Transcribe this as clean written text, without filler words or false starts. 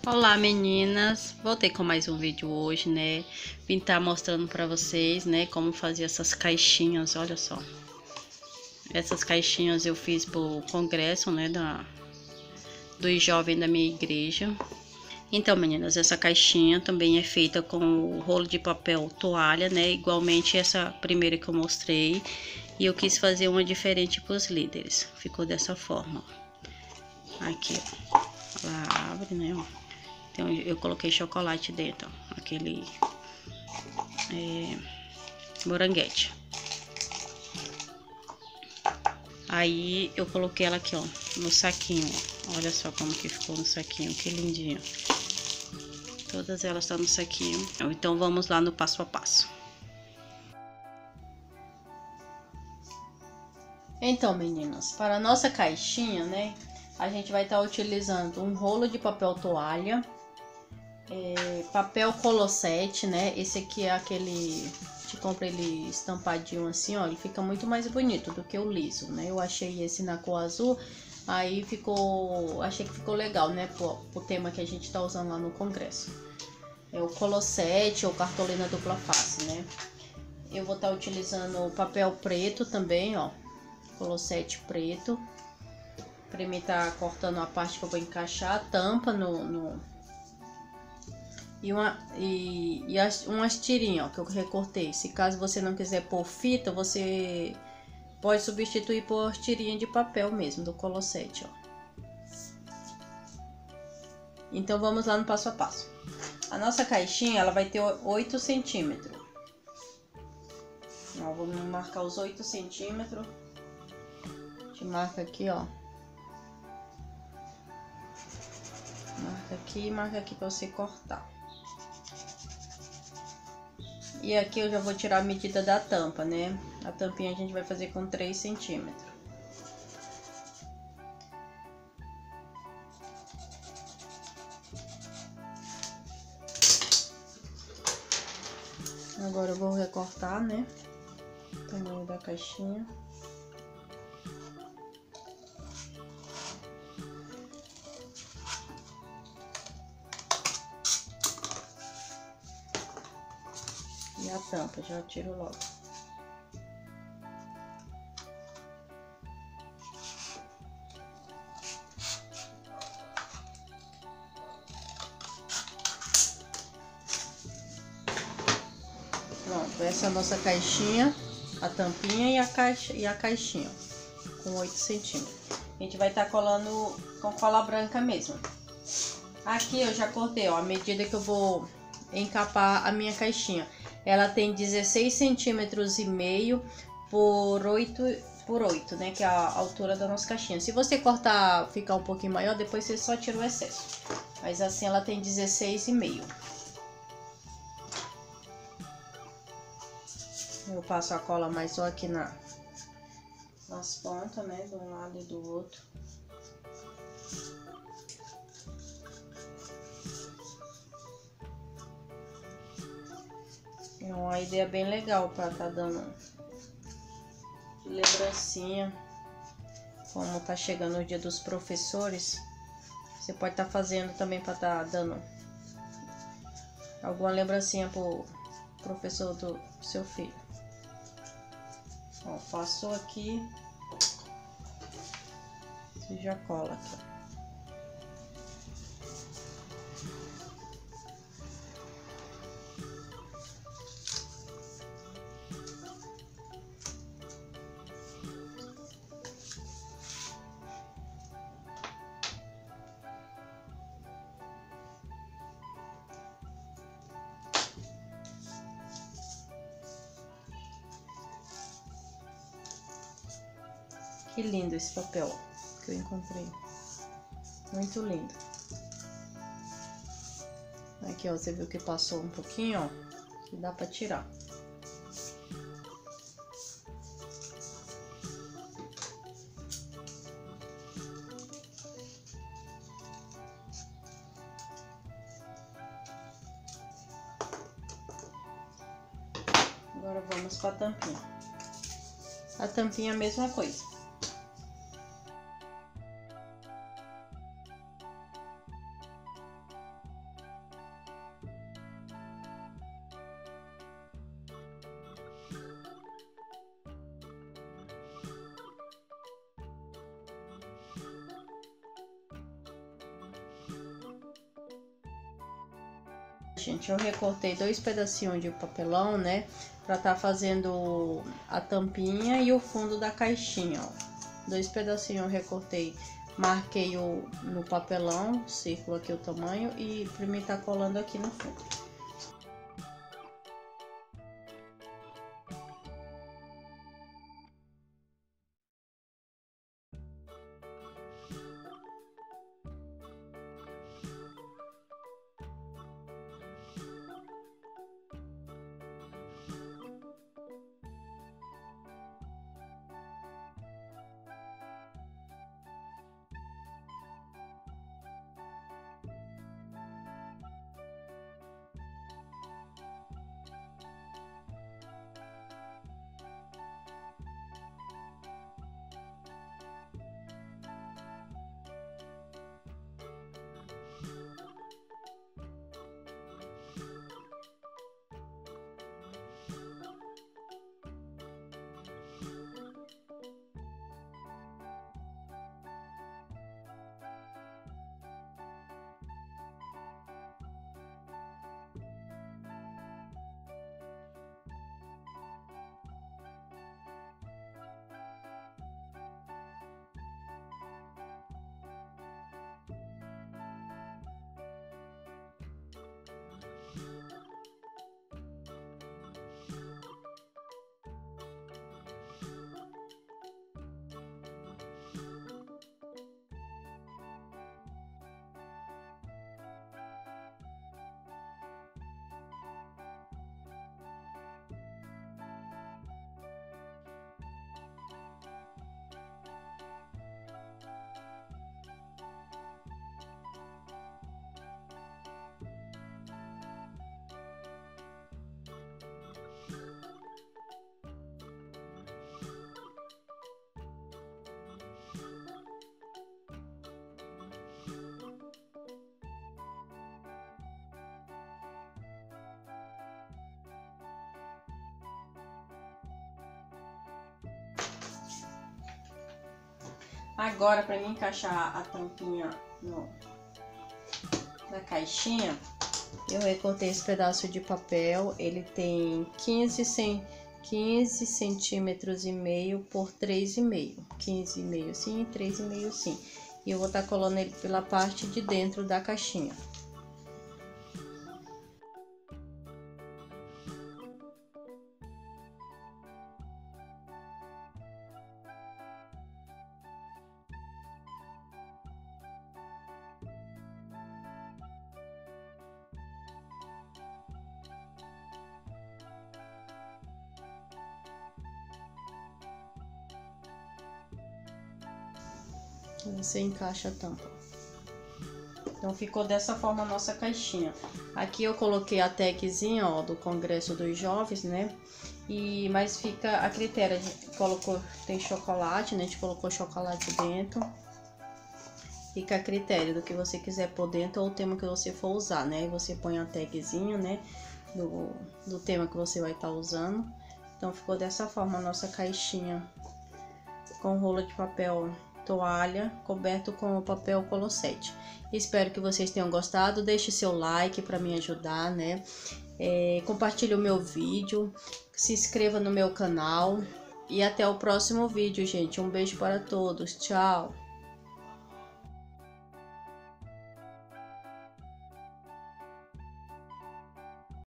Olá meninas, voltei com mais um vídeo hoje, né? Vim estar mostrando pra vocês, né, como fazer essas caixinhas, olha só. Essas caixinhas eu fiz pro congresso, né, dos jovens da minha igreja. Então meninas, essa caixinha também é feita com o rolo de papel toalha, né, igualmente essa primeira que eu mostrei. E eu quis fazer uma diferente pros líderes, ficou dessa forma, ó. Aqui, ó, ela abre, né, ó. Então, eu coloquei chocolate dentro, ó, aquele moranguete. Aí eu coloquei ela aqui, ó, no saquinho, ó. Olha só como que ficou no saquinho, que lindinho. Todas elas estão no saquinho. Então vamos lá no passo a passo. Então, meninas, para a nossa caixinha, né, a gente vai estar utilizando um rolo de papel toalha, papel colossete, né? Esse aqui é aquele que compra ele estampadinho assim, ó, ele fica muito mais bonito do que o liso, né? Eu achei esse na cor azul, aí achei que ficou legal, né, pro tema que a gente tá usando lá no congresso. É o colossete ou cartolina dupla face, né? Eu vou estar utilizando o papel preto também, ó, colossete preto. Primeiro tá cortando a parte que eu vou encaixar a tampa umas tirinhas, ó, que eu recortei. Se caso você não quiser pôr fita, você pode substituir por tirinha de papel mesmo, do colossete, ó. Então vamos lá no passo a passo. A nossa caixinha, ela vai ter 8 centímetros. Ó, vamos marcar os 8 centímetros. A gente marca aqui, ó. Marca aqui pra você cortar. E aqui eu já vou tirar a medida da tampa, né? A tampinha a gente vai fazer com 3 centímetros. Agora eu vou recortar, né, o tamanho da caixinha. E a tampa, já tiro logo. Pronto, essa é a nossa caixinha, a tampinha e a caixinha, com 8 centímetros. A gente vai estar colando com cola branca mesmo. Aqui eu já cortei, ó, a medida que eu vou encapar a minha caixinha. Ela tem 16 centímetros e meio por 8, né, que é a altura da nossa caixinha. Se você cortar, ficar um pouquinho maior, depois você só tira o excesso. Mas assim ela tem 16,5. Eu passo a cola mais só aqui nas pontas, né, de um lado e do outro. É uma ideia bem legal para tá dando de lembrancinha. Como tá chegando o dia dos professores, você pode estar fazendo também para tá dando alguma lembrancinha pro professor do seu filho. Ó, passou aqui, você já cola aqui, ó. Que lindo esse papel que eu encontrei. Muito lindo. Aqui, ó, você viu que passou um pouquinho, ó, que dá pra tirar. Agora vamos para a tampinha. A tampinha é a mesma coisa. gente, eu recortei 2 pedacinhos de papelão, né? Pra tá fazendo a tampinha e o fundo da caixinha, ó. 2 pedacinhos eu recortei, marquei no papelão, círculo aqui o tamanho, e pra mim tá colando aqui no fundo. Agora, para mim encaixar a tampinha na caixinha, eu recortei esse pedaço de papel. Ele tem 15 centímetros e meio por 3,5. 15,5 sim, 3,5 sim. E eu vou estar colando ele pela parte de dentro da caixinha. Você encaixa a tampa. Então ficou dessa forma a nossa caixinha. Aqui eu coloquei a tagzinha, ó, do Congresso dos Jovens, né? Mas fica a critério, a gente colocou, tem chocolate, né? A gente colocou chocolate dentro. Fica a critério do que você quiser pôr dentro ou o tema que você for usar, né? Aí você põe a tagzinha, né? Do tema que você vai estar usando. Então ficou dessa forma a nossa caixinha com rolo de papel toalha coberto com o papel colossete. Espero que vocês tenham gostado. Deixe seu like para me ajudar, né? Compartilhe o meu vídeo, se inscreva no meu canal e até o próximo vídeo, gente. Um beijo para todos. Tchau!